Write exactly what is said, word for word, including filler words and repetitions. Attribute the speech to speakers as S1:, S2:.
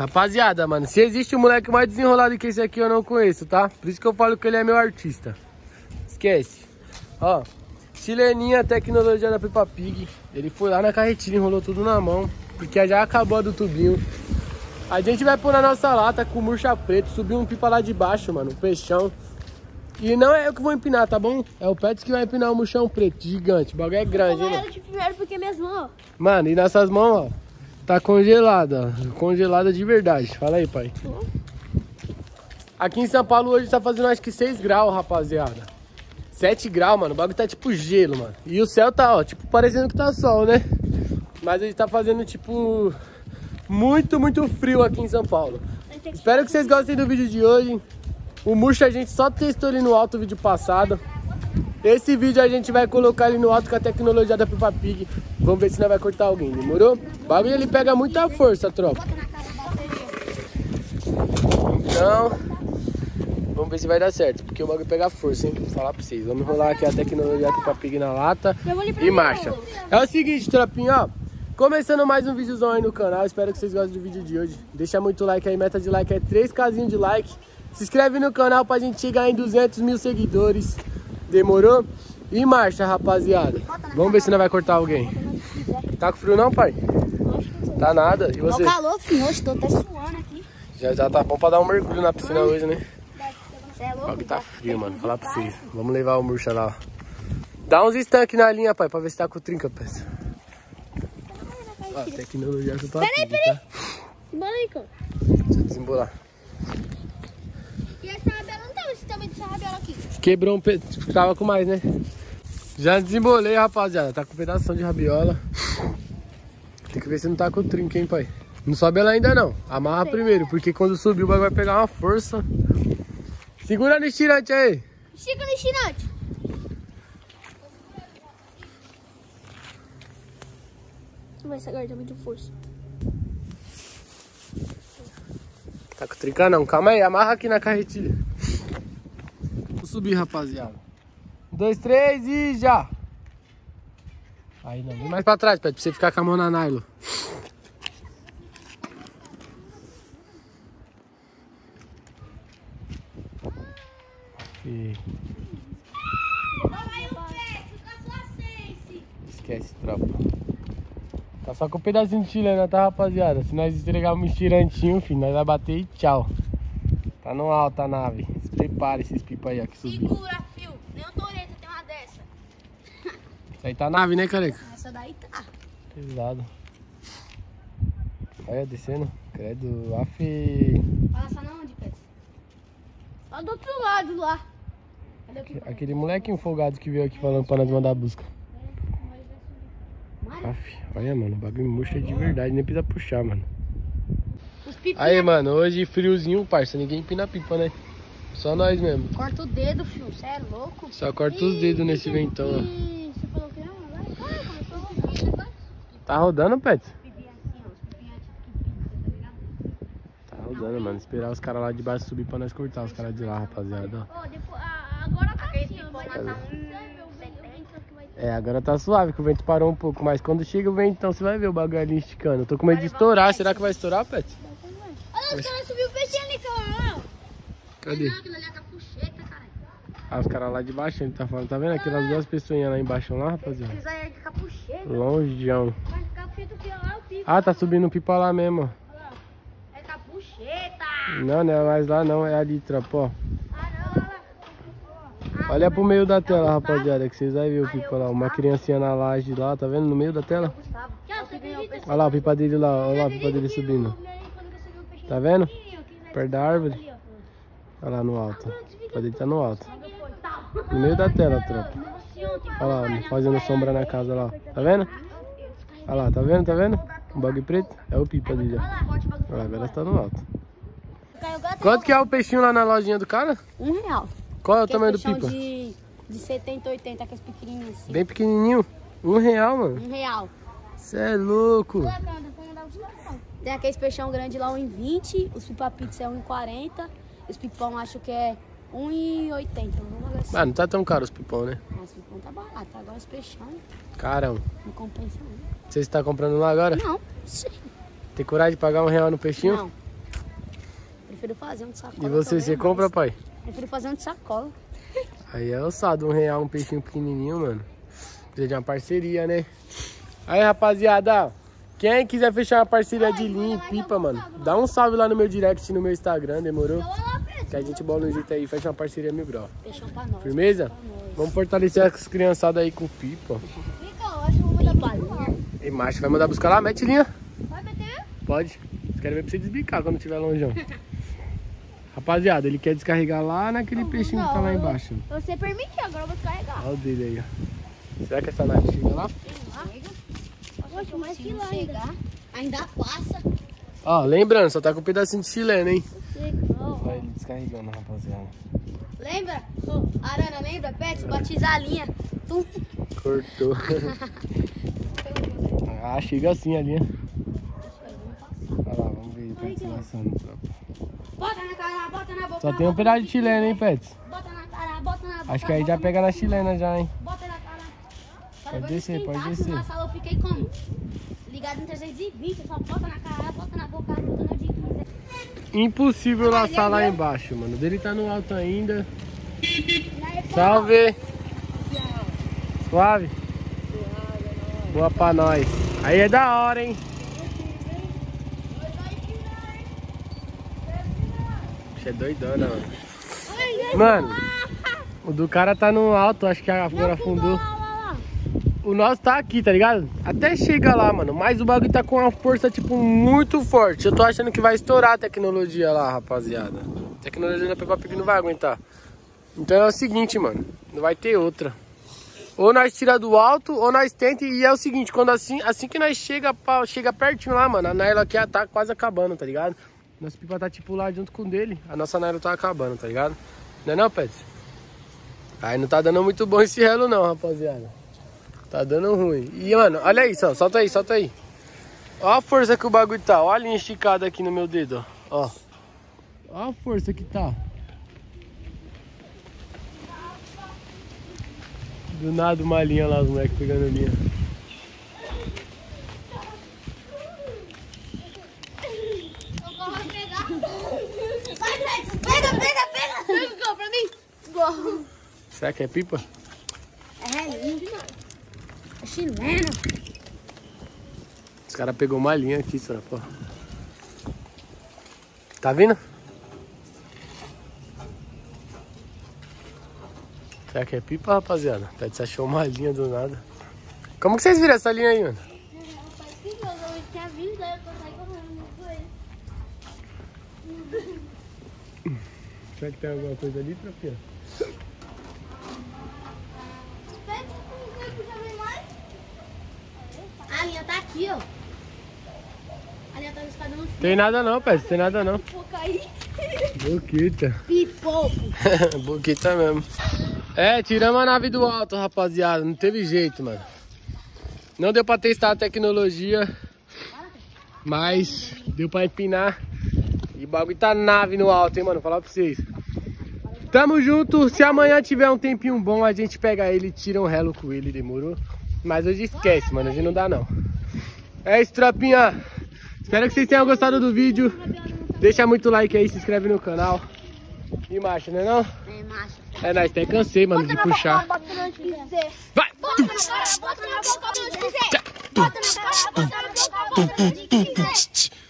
S1: Rapaziada, mano, se existe um moleque mais desenrolado que esse aqui, eu não conheço, tá? Por isso que eu falo que ele é meu artista. Esquece. Ó, chileninha, tecnologia da Peppa Pig. Ele foi lá na carretilha, enrolou tudo na mão, porque já acabou a do tubinho. A gente vai pôr na nossa lata com murcha preto, subir um pipa lá de baixo, mano, um peixão. E não é eu que vou empinar, tá bom? É o Pets que vai empinar o murchão preto, gigante. O bagulho é grande, hein, mano?
S2: Eu de primeiro porque minhas mãos, ó.
S1: Mano, e nessas mãos, ó, tá congelada, ó. Congelada de verdade. Fala aí, pai. Uhum. Aqui em São Paulo hoje tá fazendo acho que seis graus, rapaziada. sete graus, mano. O bagulho tá tipo gelo, mano. E o céu tá, ó, tipo, parecendo que tá sol, né? Mas ele tá fazendo, tipo, muito, muito frio aqui em São Paulo. Espero que vocês gostem do vídeo de hoje. O murcho a gente só testou ele no alto o vídeo passado. Esse vídeo a gente vai colocar ele no alto com a tecnologia da Peppa Pig. Vamos ver se não vai cortar alguém, demorou? O bagulho ele pega muita força, tropa. Então, vamos ver se vai dar certo, porque o bagulho pega força, hein? Vou falar pra vocês. Vamos enrolar aqui a tecnologia da Peppa Pig na lata e marcha. É o seguinte, tropinha, ó. Começando mais um videozão aí no canal. Espero que vocês gostem do vídeo de hoje. Deixa muito like aí, meta de like é três casinhos de like. Se inscreve no canal pra gente chegar em duzentos mil seguidores. Demorou? E marcha, rapaziada. Vamos ver se não vai cortar alguém. Tá com frio não, pai? Tá nada. E você?
S2: Tá calor, filho. Hoje tô até suando aqui.
S1: Já, já tá bom pra dar um mergulho na piscina hoje, né? O bagulho tá frio, mano. Falar pra vocês. Vamos levar o murcha lá, ó. Dá uns estanques na linha, pai, pra ver se tá com trinca, pai. Ó, tecnologia que eu tô aqui,
S2: peraí, peraí.
S1: tá?
S2: Embola aí, cara.
S1: Deixa eu desembolar.
S2: E essa rabiola não tem esse tamanho dessa rabiola aqui.
S1: Quebrou um pedaço, ficava com mais, né? Já desembolei, rapaziada. Tá com um pedação de rabiola. Tem que ver se não tá com trinca, hein, pai. Não sobe ela ainda não. Amarra primeiro, porque quando subir o bagulho vai pegar uma força. Segura no estirante aí.
S2: Estica no estirante. Não vai ser guarda muito força.
S1: Tá com trinca não. Calma aí, amarra aqui na carretilha. Vou subir, rapaziada. Um, dois, três e já. Aí não, vem mais pra trás, Pet, pra você ficar com a mão na nylon. E... esquece, tropa. Tá só com um pedacinho de chilena, tá, rapaziada? Se nós entregarmos um estirantinho, filho, nós vai bater e tchau. Tá no alto a nave. Se prepare esses pipa aí, ó, que subiu.
S2: Segura, fio. Nem o Toreto tem uma dessa.
S1: Isso aí tá nave, né, careca?
S2: Essa daí tá.
S1: Pesado. Olha, descendo. Credo, af.
S2: Olha só na onde, Pedro? Lá do outro lado, lá. Cadê o pipa?
S1: Aquele molequinho folgado que veio aqui falando pra nós mandar a busca. Aff, olha, mano, o bagulho murcha de verdade, nem precisa puxar, mano. Aí, mano, hoje friozinho, parça, ninguém empina pipa, né? Só nós mesmo.
S2: Corta o dedo, filho, você é louco?
S1: Só corta os dedos nesse ventão, ó.
S2: Você falou que não? Vai, vai, começou a...
S1: Tá rodando, Pet? Tá rodando, mano. Esperar os caras lá de baixo subir pra nós cortar os caras de lá, rapaziada.
S2: Ó, depois, agora tá assim, ó.
S1: É, agora tá suave, que o vento parou um pouco. Mas quando chega o vento, então você vai ver o bagulho ali esticando. Eu tô com medo de estourar. Será que vai estourar, Pet?
S2: Olha, os caras subiu o peixinho ali, cara.
S1: Cadê?
S2: Aquilo ali é capucheta, cara.
S1: Ah, os caras lá de baixo, ele tá falando. Tá vendo aquelas duas pessoinhas lá embaixo lá, rapaziada?
S2: Eles aí é de capucheta.
S1: Longeão.
S2: Mas capucheta que é lá, o pipa.
S1: Ah, tá subindo pipa lá mesmo, ó.
S2: Olha lá. É capucheta.
S1: Não, não é mais lá não, é ali, tropa, ó.
S2: Ah, não, olha lá.
S1: Olha pro meio da tela, rapaziada, que vocês vão ver o pipa lá. Uma criancinha na laje lá, tá vendo? No meio da tela. Olha lá o pipa dele lá, olha lá o pipa dele subindo. Tá vendo? Perto da árvore. Olha lá no alto. O pipa dele tá no alto. No meio da tela, tropa. Olha lá, fazendo sombra na casa lá. Tá vendo? Olha lá, tá vendo? Tá vendo? Um bagulho preto? É o pipa dele, ó. Olha lá, agora tá no alto. Quanto que é o peixinho lá na lojinha do cara?
S2: Um real.
S1: Qual é o tamanho do pipa?
S2: De, de setenta, oitenta, aqueles pequenininhos assim.
S1: Bem pequenininho. Um real, mano.
S2: Um real.
S1: Cê é louco.
S2: Tem aqueles peixão grande lá, um e vinte. Os pipa pizza é um e quarenta. Os pipão acho que é um e oitenta. Assim.
S1: Ah, não tá tão caro os pipão, né?
S2: Mas os pipão tá barato. Agora os peixão
S1: Carão.
S2: não compensa não.
S1: Você está comprando lá agora?
S2: Não, sim.
S1: Tem coragem de pagar um real no peixinho?
S2: Não. prefiro fazer um de sacola.
S1: E você, você compra, pai?
S2: Prefiro fazer um de sacola.
S1: Aí é ossado, um real, um peixinho pequenininho, mano. Precisa de uma parceria, né? Aí, rapaziada, quem quiser fechar uma parceria de linha e pipa, mano, dá um salve lá no meu direct, no meu Instagram, demorou? Que a gente bola um jeito aí, fecha uma parceria mil grau.
S2: Fechou pra nós.
S1: Firmeza?
S2: Pra nós.
S1: Vamos fortalecer as criançadas aí com pipa.
S2: Fica, eu acho que eu vou mandar balinha.
S1: E macho, vai mandar buscar lá? Mete linha.
S2: Vai meter?
S1: Pode. Quero ver pra você desbicar quando tiver longeão. Rapaziada, ele quer descarregar lá naquele peixinho que tá lá embaixo.
S2: Você permitiu, agora eu vou descarregar.
S1: Olha o dele aí, ó. Será que essa nave chega lá?
S2: Poxa, mas que lá ainda. Ainda passa.
S1: Ó, lembrando, só tá com um pedacinho de chileno, hein?
S2: Chegou.
S1: Vai ele descarregando, rapaziada.
S2: Lembra? Oh, Arana, lembra? Pet, batizar a linha. Tum.
S1: Cortou. Ah, chega assim a linha. Olha lá, vamos ver ele tá passando, tropa.
S2: Bota na cara, bota na boca.
S1: Só tem um pedaço de chileno, hein, Pets?
S2: Bota na cara, bota na boca.
S1: Acho que aí já pega na chilena já, hein?
S2: Bota na cara. Cara,
S1: Pode
S2: vai
S1: descer,
S2: esquentar,
S1: pode
S2: senão
S1: descer.
S2: Na sala eu fiquei como? Ligado em trezentos e vinte, só bota na cara, bota na boca, bota na dica.
S1: Impossível laçar lá embaixo, mano. O dele tá no alto ainda. Salve! Suave? Boa pra nós. Aí é da hora, hein? Puxa, é doidona, mano. Mano, o do cara tá no alto, acho que agora afundou. O nosso tá aqui, tá ligado? Até chega lá, mano. Mas o bagulho tá com uma força, tipo, muito forte. Eu tô achando que vai estourar a tecnologia lá, rapaziada. A tecnologia da Peppa Pig não vai aguentar. Então é o seguinte, mano. Não vai ter outra. Ou nós tira do alto, ou nós tenta. E é o seguinte, quando assim, assim que nós chega, pra, chega pertinho lá, mano, a Naila aqui tá quase acabando, tá ligado? Nosso pipa tá tipo lá junto com o dele. A nossa Naila tá acabando, tá ligado? Não é não, Pets? Aí não tá dando muito bom esse relo não, rapaziada. Tá dando ruim. E, mano, olha isso, ó. Solta aí, solta aí. Ó a força que o bagulho tá. Ó a linha esticada aqui no meu dedo, ó. Ó a força que tá. Do nada uma linha lá, os moleques pegando linha.
S2: Pega, pega, pega! Pega pra mim!
S1: Será que é pipa?
S2: É lindo. É chileno.
S1: Os caras pegou uma linha aqui, senhora, pô. Tá vindo? Será que é pipa, rapaziada? Pet achou uma linha do nada. Como que vocês viram essa linha aí, mano? Será que tem alguma coisa ali, tropinha?
S2: A linha tá aqui, ó. A linha tá no escadão.
S1: Tem nada não, Pet, tem nada não.
S2: Pipoca aí.
S1: Boquita.
S2: Pipoco.
S1: Boquita mesmo. É, tiramos a nave do alto, rapaziada. Não teve jeito, mano. Não deu pra testar a tecnologia, mas deu pra empinar. E o bagulho tá nave no alto, hein, mano. Vou falar pra vocês. Tamo junto. Se amanhã tiver um tempinho bom, a gente pega ele e tira um relo com ele, demorou? Mas hoje esquece, mano. Hoje não dá, não. É isso, tropinha. Espero que vocês tenham gostado do vídeo. Deixa muito like aí, se inscreve no canal. E macho, né não?
S2: É, macho.
S1: É, nós até cansei, mano, de puxar.
S2: Bota onde quiser.
S1: Vai!
S2: Bota na cara, bota na boca onde quiser. Bota na cara, bota na boca onde quiser.